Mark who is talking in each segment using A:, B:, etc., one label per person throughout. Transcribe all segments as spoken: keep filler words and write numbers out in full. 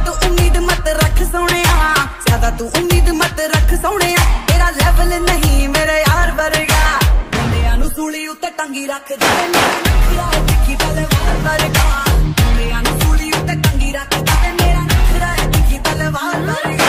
A: तू उम्मीद मत रख सोनिया, ज्यादा तू उम्मीद मत रख सोनिया। तेरा लेवल नहीं मेरे यार वर्गा, बंदियां नू सूली उत्ते टंगी रख दे मेरा नखरा है दिखी तलवार वर्गा। बंदियां नू सूली उत्ते टंगी रख दे मेरा नखरा है दिखी तलवार वर्गा।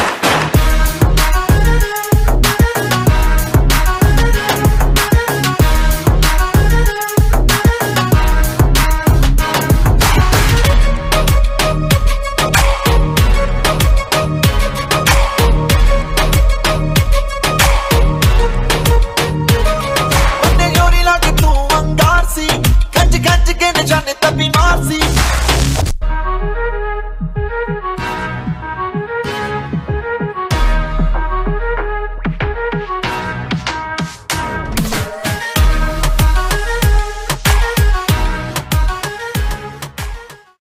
B: Janet